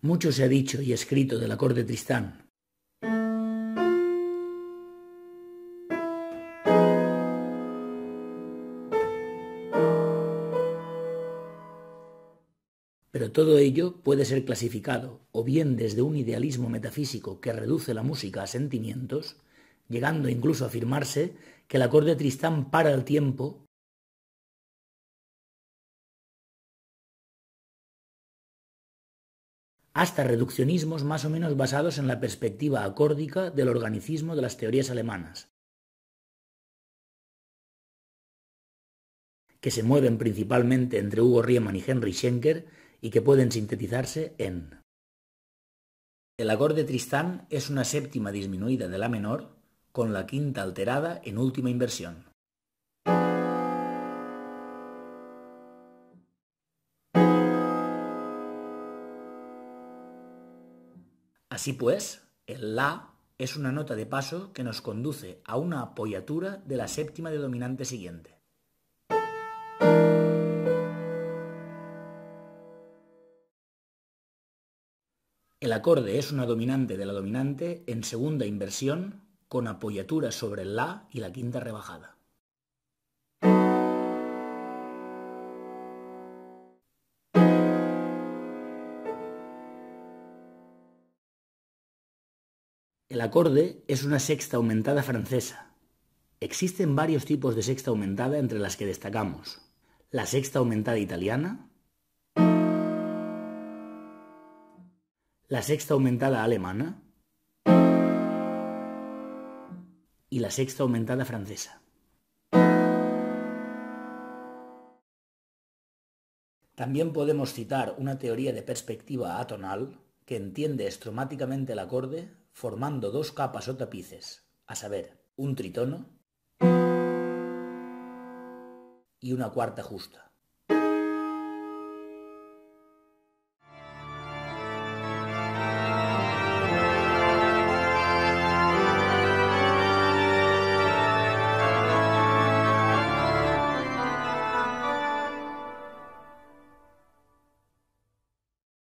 Mucho se ha dicho y escrito del acorde Tristán. Pero todo ello puede ser clasificado o bien desde un idealismo metafísico que reduce la música a sentimientos, llegando incluso a afirmarse que el acorde Tristán para el tiempo, hasta reduccionismos más o menos basados en la perspectiva acórdica del organicismo de las teorías alemanas, que se mueven principalmente entre Hugo Riemann y Henry Schenker y que pueden sintetizarse en: el acorde Tristán es una séptima disminuida de la menor con la quinta alterada en última inversión. Así pues, el La es una nota de paso que nos conduce a una apoyatura de la séptima de dominante siguiente. El acorde es una dominante de la dominante en segunda inversión con apoyatura sobre el La y la quinta rebajada. El acorde es una sexta aumentada francesa. Existen varios tipos de sexta aumentada entre las que destacamos: la sexta aumentada italiana, la sexta aumentada alemana y la sexta aumentada francesa. También podemos citar una teoría de perspectiva atonal que entiende estromáticamente el acorde formando dos capas o tapices, a saber, un tritono y una cuarta justa.